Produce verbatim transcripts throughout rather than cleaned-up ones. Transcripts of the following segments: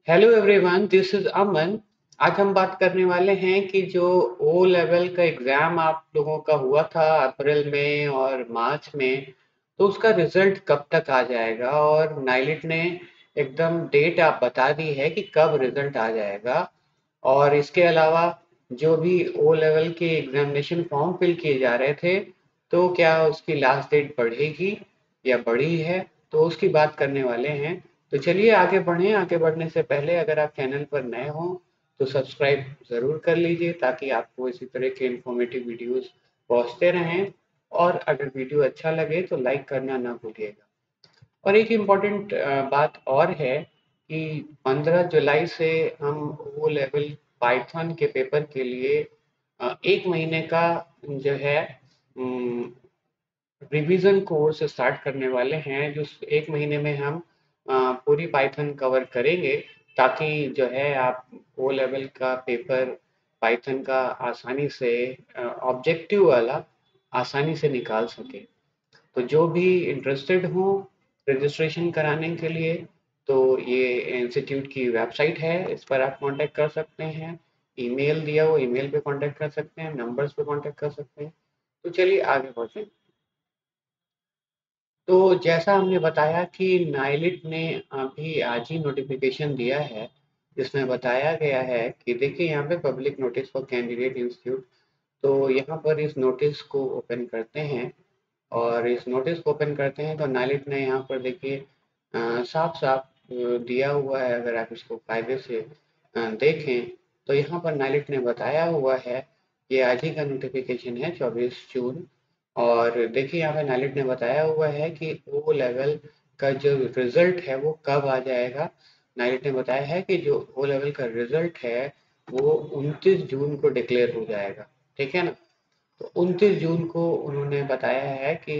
Hello everyone, this is Aman. आज हम बात करने वाले हैं कि जो ओ लेवल का एग्ज़ाम आप लोगों का हुआ था अप्रैल में और मार्च में, तो उसका रिज़ल्ट कब तक आ जाएगा। और नाइलिट ने एकदम डेट आप बता दी है कि कब रिज़ल्ट आ जाएगा। और इसके अलावा जो भी ओ लेवल के एग्ज़ामिनेशन फॉर्म फिल किए जा रहे थे, तो क्या उसकी लास्ट डेट बढ़ेगी या बढ़ी है, तो उसकी बात करने वाले हैं। तो चलिए आगे बढ़ें। आगे बढ़ने से पहले अगर आप चैनल पर नए हों तो सब्सक्राइब ज़रूर कर लीजिए, ताकि आपको इसी तरह के इन्फॉर्मेटिव वीडियोस पहुंचते रहें। और अगर वीडियो अच्छा लगे तो लाइक करना ना भूलिएगा। और एक इम्पॉर्टेंट बात और है कि पंद्रह जुलाई से हम वो लेवल पाइथन के पेपर के लिए अ, एक महीने का जो है रिवीजन कोर्स स्टार्ट करने वाले हैं, जो एक महीने में हम अ, पूरी पाइथन कवर करेंगे, ताकि जो है आप ओ लेवल का पेपर पाइथन का आसानी से ऑब्जेक्टिव वाला आसानी से निकाल सके। तो जो भी इंटरेस्टेड हो रजिस्ट्रेशन कराने के लिए, तो ये इंस्टीट्यूट की वेबसाइट है, इस पर आप कांटेक्ट कर सकते हैं। ईमेल दिया हुआ, ईमेल पे कांटेक्ट कर सकते हैं, नंबर्स पे कांटेक्ट कर सकते हैं। तो चलिए आगे बढ़ते हैं। तो जैसा हमने बताया कि नाइलिट ने अभी आज ही नोटिफिकेशन दिया है, जिसमें बताया गया है कि देखिए यहाँ पे public notice for candidate institute. तो यहाँ पर इस नोटिस को ओपन करते हैं, और इस नोटिस को ओपन करते हैं तो नाइलिट ने यहाँ पर देखिए अ, साफ साफ अ, दिया हुआ है। अगर आप इसको कायदे से अ, देखें तो यहाँ पर नाइलिट ने बताया हुआ है कि आज ही का नोटिफिकेशन है चौबीस जून। और देखिए यहाँ पे नाइलिट ने बताया हुआ है कि ओ लेवल का जो रिजल्ट है वो कब आ जाएगा। नाइलिट ने बताया है कि जो ओ लेवल का रिजल्ट है वो उनतीस जून को डिक्लेयर हो जाएगा। ठीक है ना। तो उनतीस जून को उन्होंने बताया है कि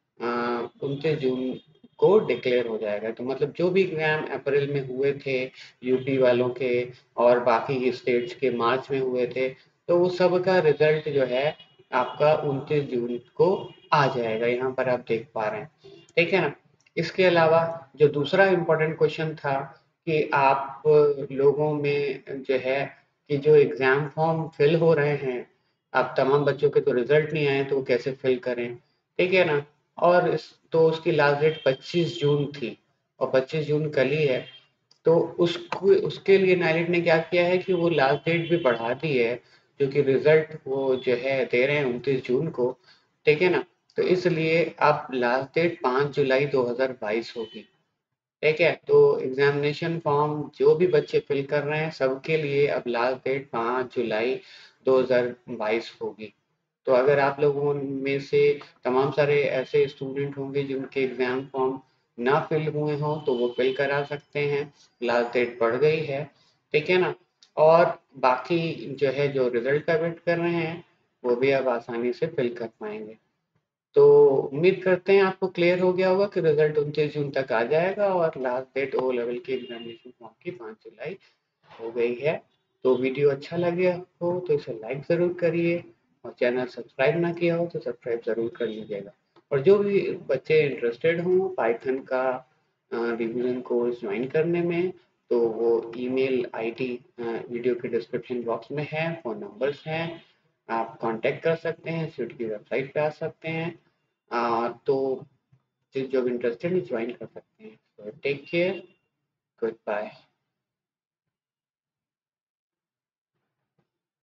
उनतीस जून को डिक्लेयर हो जाएगा। तो मतलब जो भी एग्जाम अप्रैल में हुए थे यूपी वालों के और बाकी स्टेट्स के मार्च में हुए थे, तो वो सब का रिजल्ट जो है आपका उनतीस जून को आ जाएगा। यहाँ पर आप देख पा रहे हैं। ठीक है ना। इसके अलावा जो दूसरा इम्पोर्टेंट क्वेश्चन था कि आप लोगों में जो है कि जो एग्जाम फॉर्म फिल हो रहे हैं, अब तमाम बच्चों के तो रिजल्ट नहीं आए, तो वो कैसे फिल करें। ठीक है ना। और इस तो उसकी लास्ट डेट पच्चीस जून थी, और पच्चीस जून कल ही है। तो उसको उसके लिए नाइलिट ने क्या किया है कि वो लास्ट डेट भी बढ़ा दी है, जो कि रिजल्ट वो जो है दे रहे हैं उनतीस जून को। ठीक है ना। तो इसलिए अब लास्ट डेट पाँच जुलाई दो हज़ार बाईस होगी। ठीक है। तो एग्जामिनेशन फॉर्म जो भी बच्चे फिल कर रहे हैं सबके लिए अब लास्ट डेट पाँच जुलाई दो हज़ार बाईस होगी। तो अगर आप लोगों में से तमाम सारे ऐसे स्टूडेंट होंगे जिनके एग्जाम फॉर्म ना फिल हुए हों, तो वो फिल करा सकते हैं। लास्ट डेट बढ़ गई है। ठीक है ना। और बाकी जो है जो रिजल्ट का वेट कर रहे हैं, वो भी अब आसानी से फिल कर पाएंगे। तो उम्मीद करते हैं आपको क्लियर हो गया होगा कि रिजल्ट उनतीस जून तक आ जाएगा, और लास्ट डेट ओ लेवल के एग्जामिनेशन फॉर्म की पाँच जुलाई हो गई है। तो वीडियो अच्छा लगे हो तो इसे लाइक ज़रूर करिए, और चैनल सब्सक्राइब ना किया हो तो सब्सक्राइब ज़रूर कर लीजिएगा। और जो भी बच्चे इंटरेस्टेड हों पाइथन का रिवीजन कोर्स ज्वाइन करने में, तो वो ईमेल आईडी वीडियो के डिस्क्रिप्शन बॉक्स में है, फ़ोन नंबर्स हैं, आप कांटेक्ट कर सकते हैं, इंस्टीट्यूट की वेबसाइट पे आ सकते हैं। आ, तो जो इंटरेस्टेड है ज्वाइन कर सकते हैं। Take care, good bye.